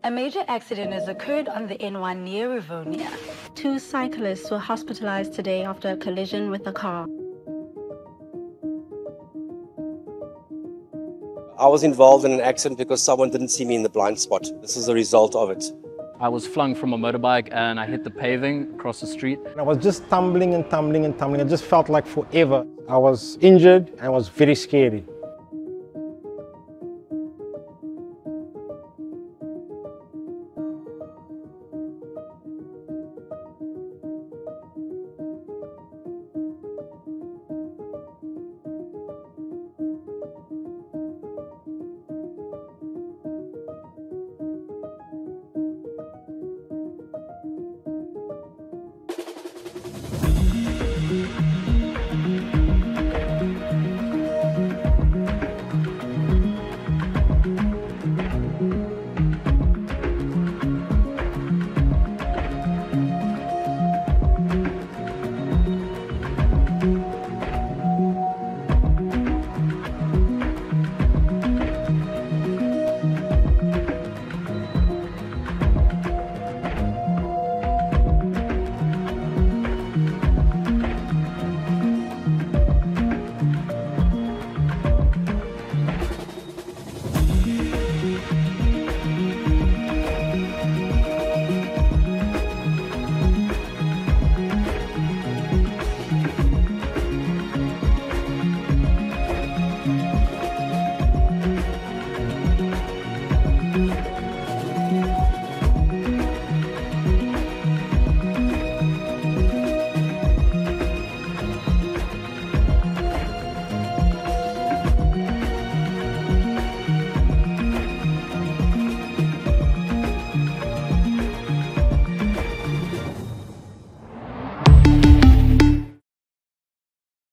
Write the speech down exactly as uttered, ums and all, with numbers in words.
A major accident has occurred on the N one near Rivonia. Two cyclists were hospitalized today after a collision with a car. I was involved in an accident because someone didn't see me in the blind spot. This is a result of it. I was flung from a motorbike and I hit the paving across the street. I was just tumbling and tumbling and tumbling. It just felt like forever. I was injured and it was very scary.